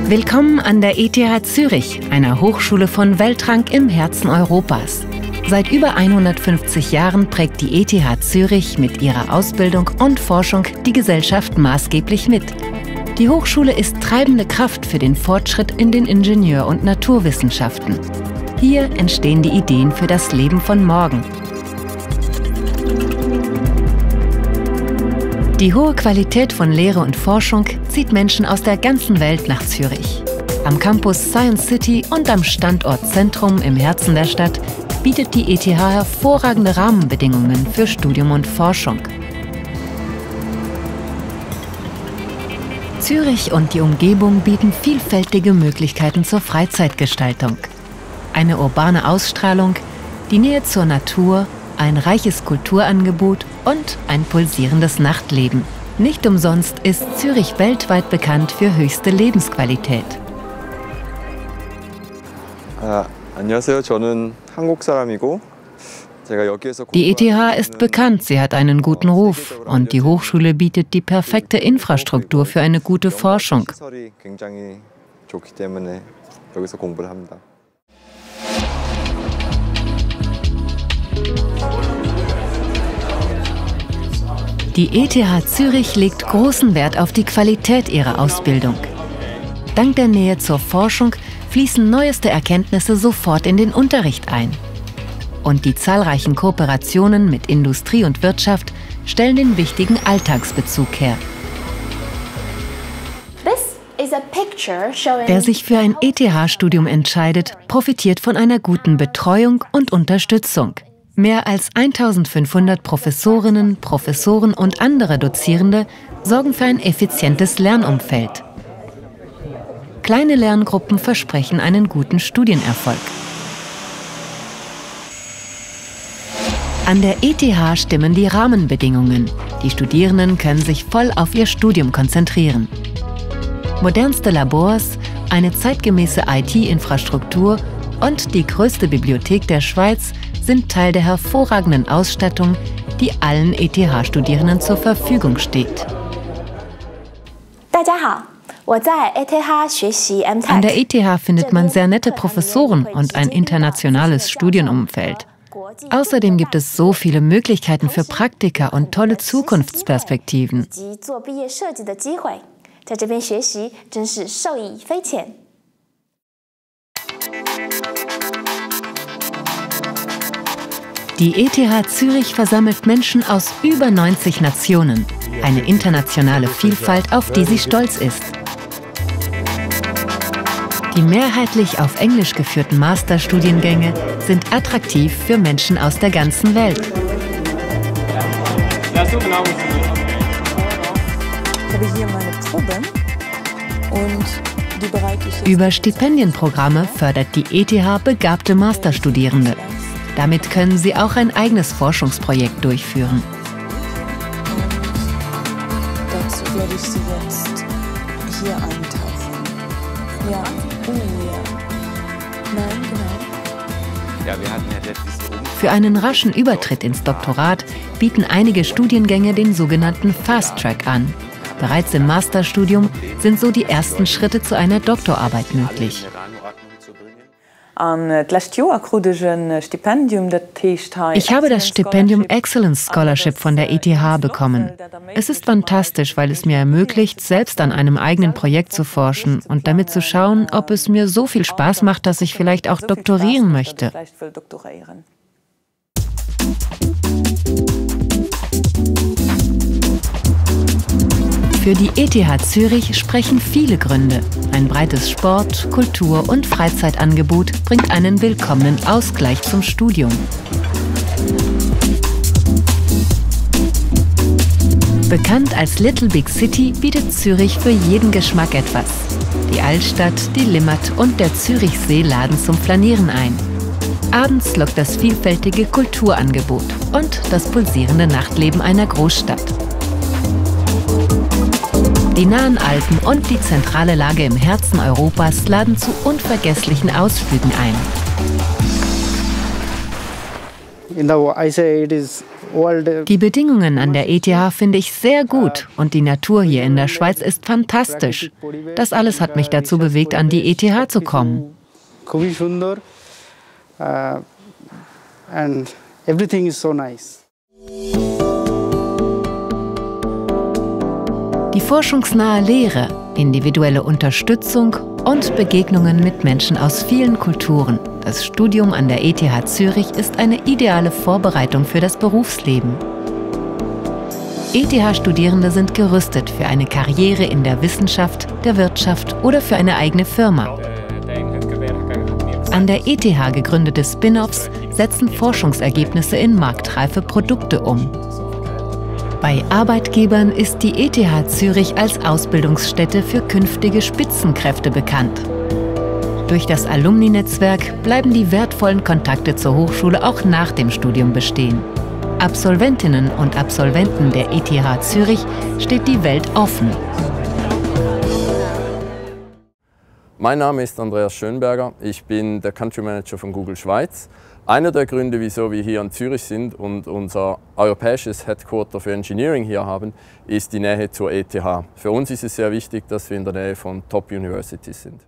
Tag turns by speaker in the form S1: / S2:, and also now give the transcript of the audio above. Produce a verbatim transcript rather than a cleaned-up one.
S1: Willkommen an der E T H Zürich, einer Hochschule von Weltrang im Herzen Europas. Seit über hundertfünfzig Jahren prägt die E T H Zürich mit ihrer Ausbildung und Forschung die Gesellschaft maßgeblich mit. Die Hochschule ist treibende Kraft für den Fortschritt in den Ingenieur- und Naturwissenschaften. Hier entstehen die Ideen für das Leben von morgen. Die hohe Qualität von Lehre und Forschung zieht Menschen aus der ganzen Welt nach Zürich. Am Campus Science City und am Standort Zentrum im Herzen der Stadt bietet die E T H hervorragende Rahmenbedingungen für Studium und Forschung. Zürich und die Umgebung bieten vielfältige Möglichkeiten zur Freizeitgestaltung. Eine urbane Ausstrahlung, die Nähe zur Natur, ein reiches Kulturangebot und ein pulsierendes Nachtleben. Nicht umsonst ist Zürich weltweit bekannt für höchste Lebensqualität. Die E T H ist bekannt, sie hat einen guten Ruf und die Hochschule bietet die perfekte Infrastruktur für eine gute Forschung. Die E T H Zürich legt großen Wert auf die Qualität ihrer Ausbildung. Dank der Nähe zur Forschung fließen neueste Erkenntnisse sofort in den Unterricht ein. Und die zahlreichen Kooperationen mit Industrie und Wirtschaft stellen den wichtigen Alltagsbezug her. Wer sich für ein E T H-Studium entscheidet, profitiert von einer guten Betreuung und Unterstützung. Mehr als eintausendfünfhundert Professorinnen, Professoren und andere Dozierende sorgen für ein effizientes Lernumfeld. Kleine Lerngruppen versprechen einen guten Studienerfolg. An der E T H stimmen die Rahmenbedingungen. Die Studierenden können sich voll auf ihr Studium konzentrieren. Modernste Labors, eine zeitgemäße I T-Infrastruktur und die größte Bibliothek der Schweiz sind Teil der hervorragenden Ausstattung, die allen E T H-Studierenden zur Verfügung steht. An der E T H findet man sehr nette Professoren und ein internationales Studienumfeld. Außerdem gibt es so viele Möglichkeiten für Praktika und tolle Zukunftsperspektiven. Die E T H Zürich versammelt Menschen aus über neunzig Nationen. Eine internationale Vielfalt, auf die sie stolz ist. Die mehrheitlich auf Englisch geführten Masterstudiengänge sind attraktiv für Menschen aus der ganzen Welt.
S2: Ich habe hier meine Probe und die bereite ich jetzt.
S1: Über Stipendienprogramme fördert die E T H begabte Masterstudierende. Damit können sie auch ein eigenes Forschungsprojekt durchführen.
S2: Und dazu werde ich sie jetzt hier eintauchen. Ja, oh ja. Nein, genau.
S3: Ja, wir hatten ja letztes Jahr.
S1: Für einen raschen Übertritt ins Doktorat bieten einige Studiengänge den sogenannten Fast Track an. Bereits im Masterstudium sind so die ersten Schritte zu einer Doktorarbeit möglich. Ich habe das Stipendium Excellence Scholarship von der E T H bekommen. Es ist fantastisch, weil es mir ermöglicht, selbst an einem eigenen Projekt zu forschen und damit zu schauen, ob es mir so viel Spaß macht, dass ich vielleicht auch doktorieren möchte. Für die E T H Zürich sprechen viele Gründe. Ein breites Sport-, Kultur- und Freizeitangebot bringt einen willkommenen Ausgleich zum Studium. Bekannt als Little Big City bietet Zürich für jeden Geschmack etwas. Die Altstadt, die Limmat und der Zürichsee laden zum Flanieren ein. Abends lockt das vielfältige Kulturangebot und das pulsierende Nachtleben einer Großstadt. Die nahen Alpen und die zentrale Lage im Herzen Europas laden zu unvergesslichen Ausflügen ein. Die Bedingungen an der E T H finde ich sehr gut und die Natur hier in der Schweiz ist fantastisch. Das alles hat mich dazu bewegt, an die E T H zu kommen. Die forschungsnahe Lehre, individuelle Unterstützung und Begegnungen mit Menschen aus vielen Kulturen. Das Studium an der E T H Zürich ist eine ideale Vorbereitung für das Berufsleben. E T H-Studierende sind gerüstet für eine Karriere in der Wissenschaft, der Wirtschaft oder für eine eigene Firma. An der E T H gegründete Spin-offs setzen Forschungsergebnisse in marktreife Produkte um. Bei Arbeitgebern ist die E T H Zürich als Ausbildungsstätte für künftige Spitzenkräfte bekannt. Durch das Alumni-Netzwerk bleiben die wertvollen Kontakte zur Hochschule auch nach dem Studium bestehen. Absolventinnen und Absolventen der E T H Zürich steht die Welt offen.
S4: Mein Name ist Andreas Schönberger, ich bin der Country Manager von Google Schweiz. Einer der Gründe, wieso wir hier in Zürich sind und unser europäisches Headquarter für Engineering hier haben, ist die Nähe zur E T H. Für uns ist es sehr wichtig, dass wir in der Nähe von Top Universities sind.